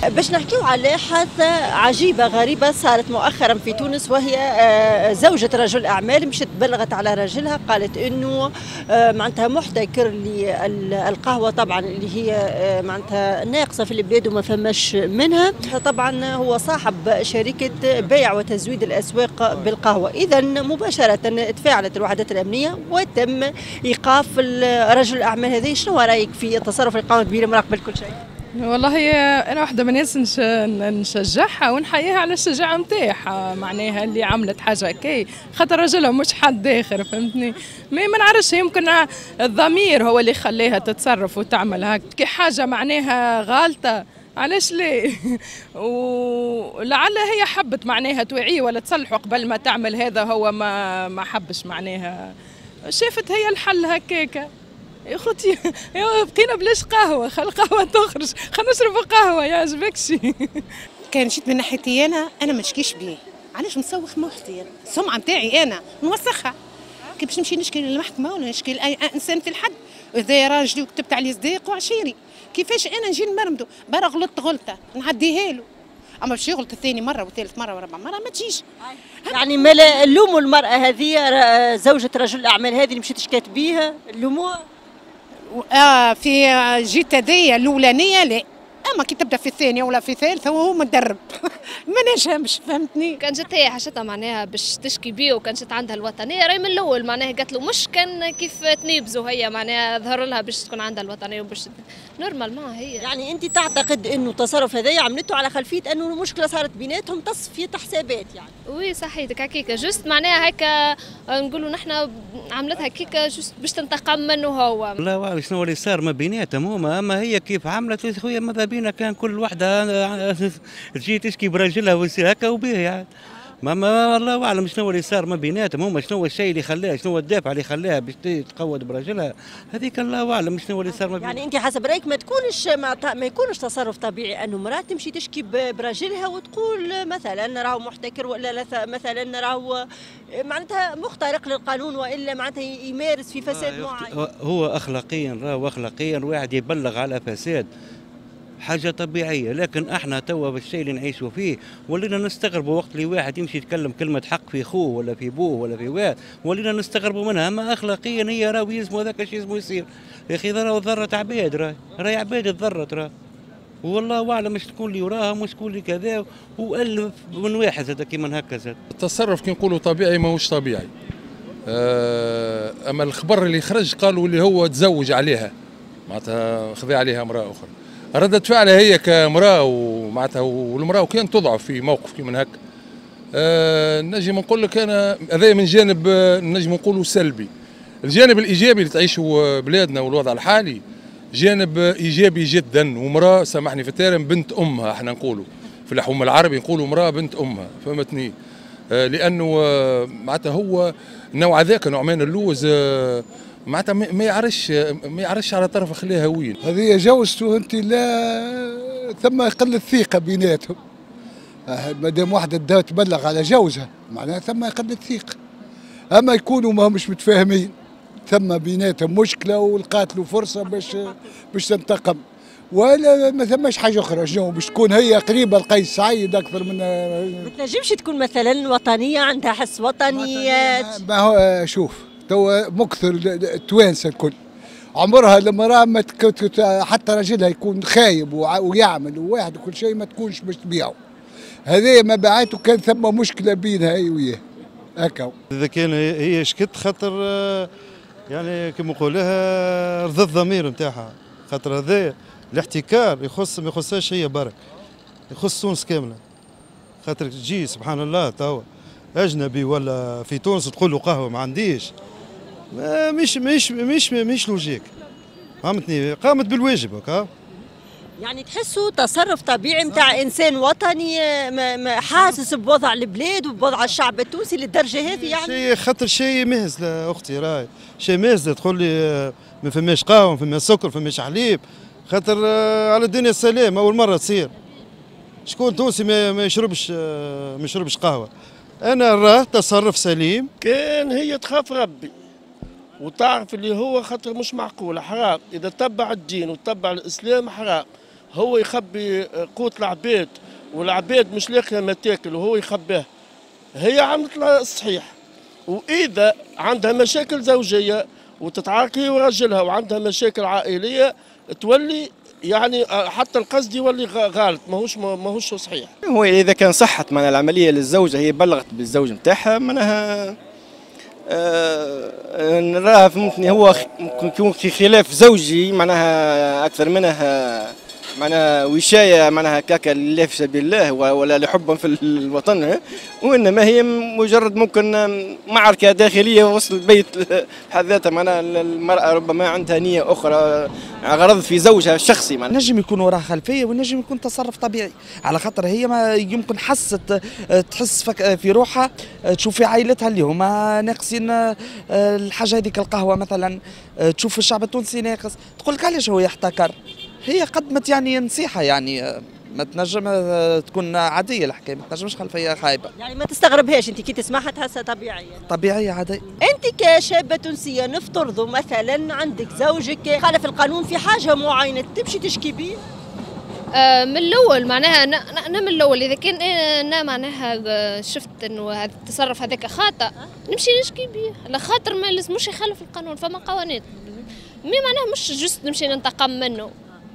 باش نحكيو على حادثة عجيبة غريبة صارت مؤخرا في تونس، وهي زوجة رجل أعمال مشت بلغت على رجلها، قالت إنه معناتها محتكر للقهوة طبعا اللي هي معناتها ناقصة في البلاد وما فماش منها. طبعا هو صاحب شركة بيع وتزويد الأسواق بالقهوة، إذا مباشرة تفاعلت الوحدات الأمنية وتم إيقاف رجل الأعمال هذه. شنو رأيك في التصرف اللي قامت به لمراقبة كل شيء؟ والله أنا واحدة من الناس نشجعها ونحييها على الشجاعة نتاعها، معناها اللي عملت حاجة هكاي خاطر رجلها مش حد آخر، فهمتني؟ ما نعرفش، يمكن الضمير هو اللي خليها تتصرف وتعمل هكا، كي حاجة معناها غالطة علاش ليه؟ ولعل هي حبت معناها توعيه ولا تصلحه قبل ما تعمل هذا، هو ما حبش معناها، شافت هي الحل هكاكا. يا خوتي بقينا بلاش قهوه، خل القهوه تخرج، خلينا نشربوا قهوه يعجبكش. كان جيت من ناحيتي انا ما نشكيش بيه، علاش نسوخ محتي السمعه نتاعي انا نوسخها، كي باش نمشي نشكي للمحكمه ولا نشكي لاي انسان في الحد، اذا راجلي وكتبت عليه صديق وعشيري، كيفاش انا نجي نمرمدو برا غلطت غلطه نعديها له، اما باش يغلط الثاني مره وثالث مره ورابع مره ما تجيش. يعني ما نلوموا المراه هذه زوجة رجل الاعمال هذه اللي مشيت شكات بيها، نلوموها؟ في جيت هذيا الاولانيه لا، اما كي تبدا في الثانيه ولا في الثالثه وهو مدرب ما نجمش، فهمتني؟ كان جت هي حاجتها معناها باش تشكي بيه، وكان جت عندها الوطنيه راهي من الاول، معناها قالت له مش كان كيف تنيبزوا، هي معناها ظهر لها باش تكون عندها الوطنيه وباش نورمال ما هي. يعني انت تعتقد انه التصرف هذا عملته على خلفيه انه المشكله صارت بيناتهم تصفيه حسابات يعني؟ وي صحيتك هكيكا، جست معناها هكا نقولوا نحن عملتها هكيكا جست باش تنتقم منه هو. لا أعرف شنو اللي صار ما بيناتهم هما، اما هي كيف عملت يا خويا ماذا بينا كان كل وحده تجي تشكي برجلها ويصير هكا وبيه يعني. ما الله اعلم شنو اللي صار ما بيناتهم هما، شنو الشيء اللي خلاها، شنو الدافع اللي خلاها باش تقود برجلها، هذيك الله اعلم شنو اللي صار ما بيناتهم. يعني انت حسب رايك ما يكونش تصرف طبيعي انه مراه تمشي تشكي برجلها وتقول مثلا راهو محتكر ولا مثلا راهو معناتها مخترق للقانون والا معناتها يمارس في فساد معين. هو اخلاقيا راهو اخلاقيا واحد يبلغ على فساد حاجة طبيعية، لكن احنا توا بالشيء اللي نعيشوا فيه ولينا نستغربوا وقت اللي واحد يمشي يتكلم كلمة حق في خوه ولا في بوه ولا في واد، ولينا نستغربوا منها، اما اخلاقيا هي راهو يلزموا هذاك الشيء يلزموا يصير. يا اخي راهو ضرت عباد، راهي عباد تضرت والله اعلم مش تكون اللي وراها مش تكون اللي كذا، والف من واحد زاد كيما هكا زاد. التصرف كي نقولوا طبيعي ماهوش طبيعي. اما الخبر اللي خرج قالوا اللي هو تزوج عليها، معناتها خذا عليها امراه اخرى. ردة فعلها هي كامرأة ومعناتها والمرأة كان تضعف في موقف كي من هكا. نجم نقول لك أنا هذا من جانب نجم نقوله سلبي. الجانب الإيجابي اللي تعيشه بلادنا والوضع الحالي جانب إيجابي جدا، ومرأة سامحني في الترم بنت أمها، احنا نقولوا في الحوم العربي نقولوا امرأة بنت أمها، فهمتني؟ لأنه معناتها هو النوع ذاك نوع من اللوز معناتها ما يعرفش على طرف خليها وين. هذه جوزته انت لا ثم قله ثقه بيناتهم. ما دام واحده تبلغ على جوزها معناها ثم قله ثقه. اما يكونوا ما مش متفاهمين ثم بيناتهم مشكله ولقات له فرصه باش تنتقم، ولا ما ثماش حاجه اخرى. شنو باش تكون هي قريبه لقيس سعيد اكثر من ما تنجمش تكون مثلا وطنيه عندها حس وطنيات؟ ما هو شوف توا مكثر التوانسه الكل عمرها المراه ما حتى راجلها يكون خايب ويعمل وواحد وكل شيء ما تكونش باش تبيعه. هذا ما بعته كان ثم مشكله بينها هي وياه هكا. اذا كان هي شكت خاطر يعني كما نقول لها رضا الضمير نتاعها، خاطر هذا الاحتكار ما يخصهاش هي برك، يخص تونس كامله. خاطر تجي سبحان الله توا اجنبي ولا في تونس تقول له قهوه ما عنديش، مش لوجيك، فهمتني؟ قامت بالواجب هكا. يعني تحسوا تصرف طبيعي نتاع انسان وطني حاسس بوضع البلاد وبوضع الشعب التونسي للدرجه هذه يعني؟ شيء خاطر شيء مهز اختي، راي شيء مهز تقول لي ما فماش قهوه ما فماش سكر ما فماش حليب، خاطر على الدنيا السلام اول مره تصير. شكون تونسي ما يشربش قهوه؟ انا نراه تصرف سليم. كان هي تخاف ربي وتعرف اللي هو خاطر مش معقول حرام، اذا تبع الدين وتبع الاسلام حرام، هو يخبي قوت العباد والعباد مش لاقيه ما تاكل وهو يخباه. هي عملت الصحيح. واذا عندها مشاكل زوجيه وتتعارك هي وراجلها وعندها مشاكل عائليه تولي يعني حتى القصد يولي غلط، ماهوش صحيح. هو اذا كان صحت معناها العمليه للزوجه، هي بلغت بالزوج نتاعها معناها نراها فهمتني، هو يكون في خلاف زوجي معناها اكثر منها معناها وشايه معناها كاكا لله في سبيل الله ولا لحبا في الوطن، وانما هي مجرد ممكن معركه داخليه وسط البيت بحد ذاتها. معناها المراه ربما عندها نيه اخرى، غرض في زوجها الشخصي. نجم يكون وراها خلفيه ونجم يكون تصرف طبيعي، على خاطر هي ما يمكن حست تحس في روحها، تشوف في عائلتها اللي هما ناقصين الحاجه هذيك القهوه مثلا، تشوف الشعب التونسي ناقص، تقول لك علاش هو يحتكر. هي قدمت يعني نصيحه، يعني ما تنجم تكون عاديه الحكايه، ما تنجمش خلفيه خايبه. يعني ما تستغربهاش انت كي تسمعها تحسها طبيعيه؟ طبيعيه عاديه. انت كشابه تونسيه نفترضوا مثلا عندك زوجك خالف القانون في حاجه معينه، تمشي تشكي بيه؟ من الاول معناها انا من الاول اذا كان انا معناها شفت انه هذا التصرف هذاك خاطئ نمشي نشكي بيه، على خاطر ما لازمش يخالف القانون، فما قوانين معناها مش جست نمشي ننتقم منه.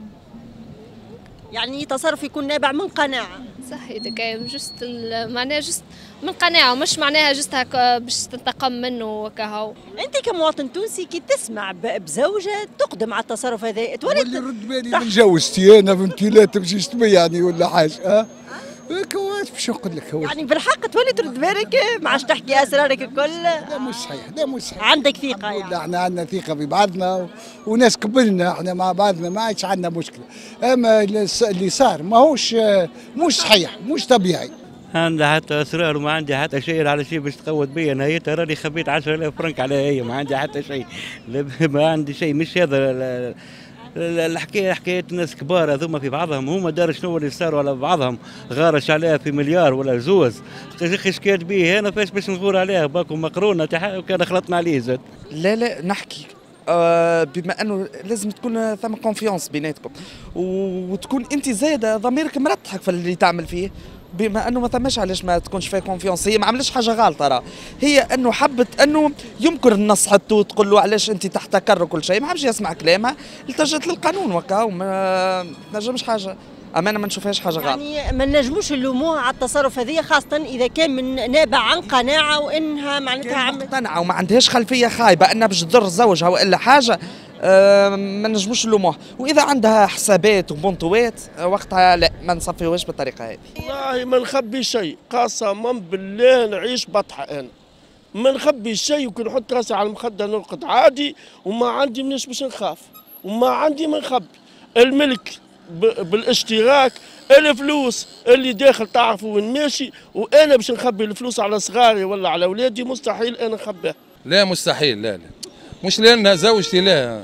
يعني تصرف يكون نابع من قناعه. صح، هذاك جست معناها جست من قناعه، مش معناها جست هكا باش تنتقم منه وكهو. انت كمواطن تونسي كي تسمع بزوجه تقدم على التصرف هذا تولي رد بالي من جوزتي انا بنتي لا تمشيش يعني ولا حاجه كوات باش نقول لك هو يعني بالحق تولي ترد بالك ما عادش تحكي اسرارك الكل. لا مش صحيح، لا مش صحيح. عندك ثقه يعني؟ لا احنا عندنا ثقه في بعضنا وناس قبلنا احنا مع بعضنا، ما عادش عندنا مشكله. اما اللي صار ماهوش مش صحيح، مش طبيعي. عندها حتى اسرار وما عندي حتى شيء على شيء باش تقود بيا، نهايتها راني خبيت 10,000 فرنك عليها هي، ما عندي حتى شيء، ما عندي شيء. مش هذا الحكايه، حكايه ناس كبار هذوما في بعضهم، هما دار شنو اللي صاروا على بعضهم، غارش عليها في مليار ولا زوز، شكيت بيه انا فاش باش نغور عليها باكو مقرونه وكان خلطنا عليه زاد. لا نحكي بما انه لازم تكون ثم كونفيونس بيناتكم، وتكون انت زايده ضميرك مرتحك في اللي تعمل فيه، بما انه ما ثماش علاش ما تكونش فيها كونفيونس. هي ما عملتش حاجه غلطه، راه هي انه حبت انه يمكن نصحته وتقول له علاش انت تحتكر وكل شيء، ما حبش يسمع كلامها، التجت للقانون وكا وما نجمش حاجه. اما انا ما نشوفهاش حاجه غلط. يعني ما نجموش نلوموها على التصرف هذه، خاصه اذا كان من نابع عن قناعه وانها معناتها مقتنعه وما عندهاش خلفيه خايبه انها باش تضر زوجها والا حاجه، ما نجموش نلوموها. واذا عندها حسابات وبونطوات وقتها لا، ما نصفيوهاش بالطريقه هذه. والله ما نخبي شيء، قسما بالله نعيش بطحه انا، ما نخبي شيء، وكي نحط راسي على المخده نرقد عادي، وما عندي مناش باش نخاف، وما عندي ما نخبي. الملك بالاشتراك، الفلوس اللي داخل تعرفوا وين ماشي، وانا باش نخبي الفلوس على صغاري ولا على اولادي مستحيل انا نخبيها. لا مستحيل، لا مش لان زوجتي، لا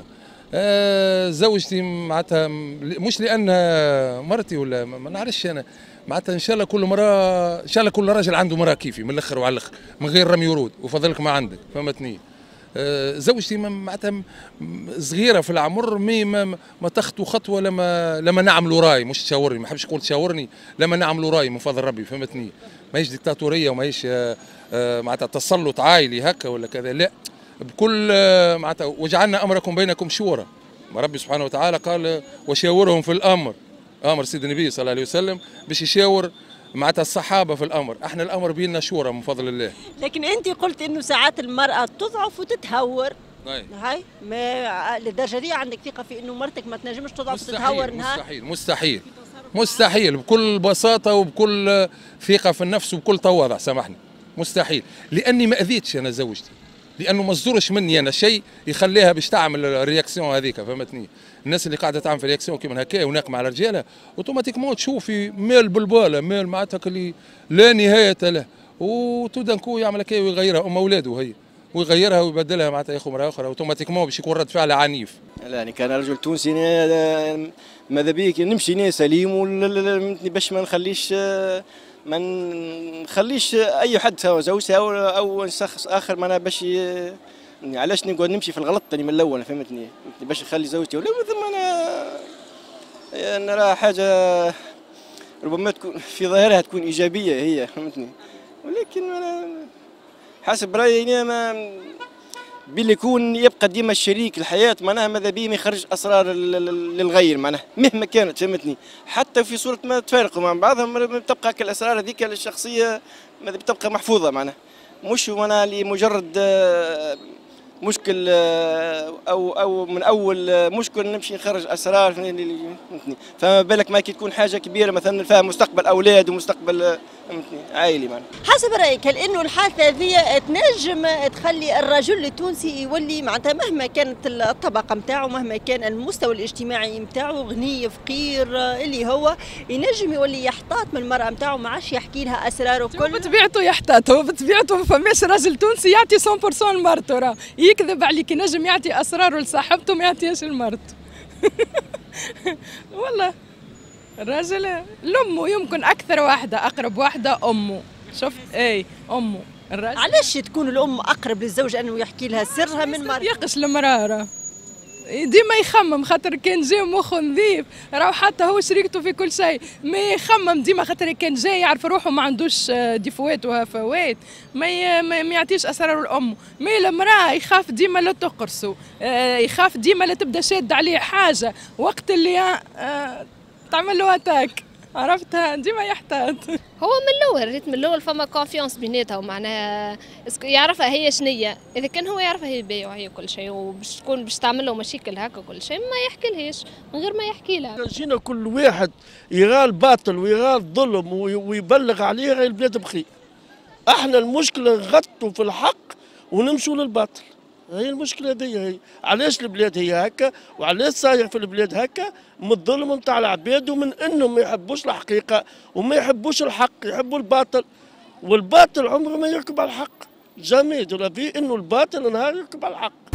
زوجتي معناتها مش لان مرتي ولا ما نعرفش انا، معناتها ان شاء الله كل مراه، ان شاء الله كل راجل عنده مراه كيفي من الاخر وعلى الاخر، من غير رمي ورود، وفضلك ما عندك، فهمتني. زوجتي معناتها صغيره في العمر، ما تخطو خطوه لما نعملوا راي، مش تشاورني، ما حبش نقول تشاورني، لما نعملوا راي من فضل ربي، فهمتني. ماهيش ديكتاتوريه وماهيش معناتها تسلط عائلي هكا ولا كذا، لا، بكل معناتها وجعلنا امركم بينكم شورى. ربي سبحانه وتعالى قال وشاورهم في الامر، امر سيدنا النبي صلى الله عليه وسلم باش يشاور معناتها الصحابه في الامر، احنا الامر بيننا شورى من فضل الله. لكن انت قلت انه ساعات المراه تضعف وتتهور، هاي ما للدرجه دي عندك ثقه في انه مرتك ما تنجمش تضعف وتتهور نهار؟ مستحيل مستحيل مستحيل، بكل بساطه وبكل ثقه في النفس وبكل تواضع، سامحني، مستحيل، لاني ما اذيتش انا زوجتي، لانه ما صدرش مني انا شيء يخليها باش تعمل الرياكسيون هذيك، فهمتني. الناس اللي قاعده تعمل في رياكسيون كيما هكا وناقمه على رجالها، اوتوماتيكمون تشوفي مال بالباله، مال معناتها اللي لا نهايه له، وتودنكو يعمل هكا ويغيرها، ام اولاده هي، ويغيرها ويبدلها معناتها ياخذ مراه اخرى، اوتوماتيكمون باش يكون رد فعل عنيف. لا يعني كان رجل تونسي ماذا بيك نمشي سليم باش ما نخليش اي حد سواء زوجها او شخص اخر، ما انا باش علاش نقعد نمشي في الغلط تاني من الاول، فهمتني، باش نخلي زوجتي ولا ثم انا نرى حاجه ربما تكون في ظاهرها تكون ايجابيه هي، فهمتني، ولكن أنا حسب رايي ما باللي يكون يبقى ديما الشريك الحياه معناها ماذا بيه ما يخرج اسرار للغير معناها مهما كانت، فهمتني، حتى في صوره ما تفارقوا مع بعضهم تبقى كالاسرار هذيك الشخصيه ماذا تبقى محفوظه معناها، مش معناها لمجرد مشكل او من اول مشكل نمشي نخرج اسرار، فهمتني، فما بالك ما كي تكون حاجه كبيره مثلا فيها مستقبل اولاد ومستقبل عائلي معناها. حسب رايك هل انه الحادثه هذه تنجم تخلي الرجل التونسي يولي معناتها مهما كانت الطبقه نتاعو، مهما كان المستوى الاجتماعي نتاعو، غني فقير اللي هو، ينجم يولي يحتاط من المراه نتاعو، ما عادش يحكي لها اسراره كل بطبيعته يحتاط، هو بطبيعته ما فماش راجل تونسي يعطي 100% لمرته، راه يكذب عليك، ينجم يعطي اسراره لصاحبته ما يعطيهاش لمرته. والله الراجل لامه يمكن اكثر واحده، اقرب واحده امه، شفت اي امه. الراجل علاش تكون الام اقرب للزوج انه يحكي لها سرها من مرته؟ يقش المراره ديما يخمم، خاطر كان جاي مخه نظيف راهو حتى هو شريكته في كل شيء، ما يخمم ديما، خاطر كان جاي يعرف روحه ما عندوش ديفوات وهفوات، ما يعطيش اسرار الام. ما المراه يخاف ديما لا تقرصه، يخاف ديما لا تبدا شاد عليه حاجه، وقت اللي تعمل له اتاك، عرفتها ديما يحتاط. هو من الاول ريت من الاول فما كونفيونس بيناتها، ومعناها يعرفها هي شنية، اذا كان هو يعرفها هي بايعه هي كل شيء، وباش تكون باش تعمل له مشاكل هكا كل شيء ما يحكي لهاش من غير ما يحكي لها. جينا كل واحد يغال باطل ويغال ظلم ويبلغ عليه غير البلاد بخير. احنا المشكله نغطوا في الحق ونمشوا للباطل، هي المشكله هذه. هي علاش البلاد هي هكا، وعلاش صاير في البلاد هكا، من الظلم نتاع العباد، ومن انهم ما يحبوش الحقيقه وما يحبوش الحق، يحبوا الباطل، والباطل عمره ما يركب على الحق، جامي دو لا في انه الباطل نهار يركب على الحق.